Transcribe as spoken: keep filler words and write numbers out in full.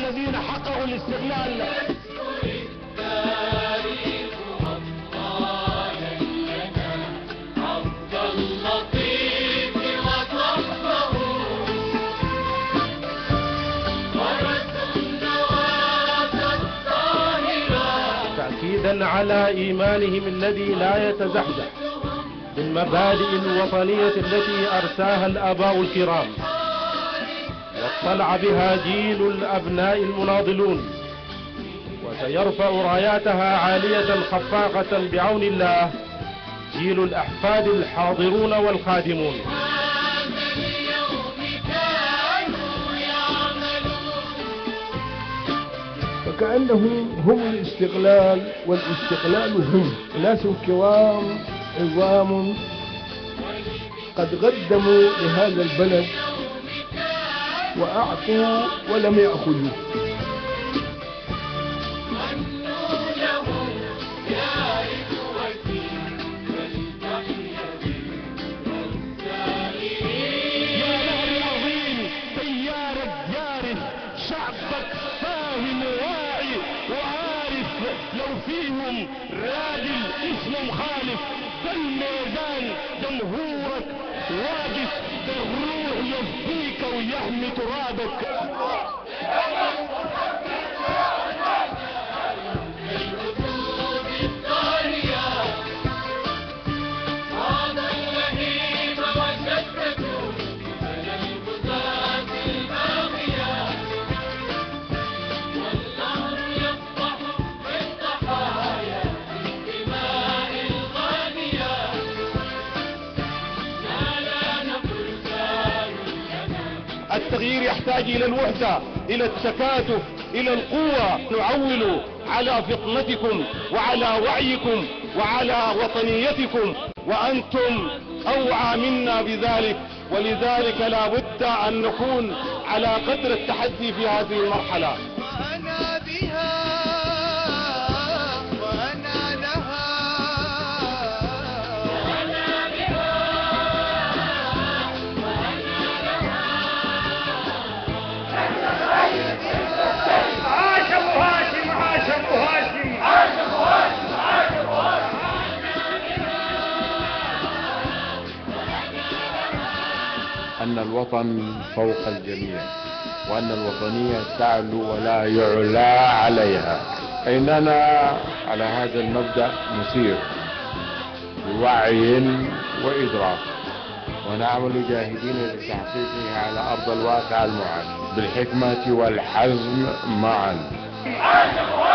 الذين حققوا الاستقلال. تأكيدا على إيمانهم الذي لا يتزحزح بالمبادئ الوطنية التي أرساها الآباء الكرام واطلع بها جيل الأبناء المناضلون، وسيرفع راياتها عالية خفاقة بعون الله جيل الأحفاد الحاضرون والقادمون. فكأنهم هم الاستقلال والاستقلال هم ناس كرام عظام قد قدموا لهذا البلد وأعطوا ولم يأخذوا. لو فيهم راجل اسمه مخالف بالميدان جمهورك واقف بالروح يفديك ويحمي ترابك. التغيير يحتاج إلى الوحدة، إلى التكاتف، إلى القوة. نعول على فطنتكم وعلى وعيكم وعلى وطنيتكم، وأنتم أوعى منا بذلك، ولذلك لا بد أن نكون على قدر التحدي في هذه المرحلة. وأنا بها وأنا لها وأنا بها وأنا لها. عاش أبو هاشم، عاش أبو هاشم، عاش أبو هاشم، عاش أبو هاشم. أن الوطن فوق الجميع، وأن الوطنية تعلو ولا يعلى عليها. إننا على هذا المبدأ نسير بوعي وإدراك، ونعمل جاهدين لتحقيقه على أرض الواقع المعاش بالحكمة والحزم معا.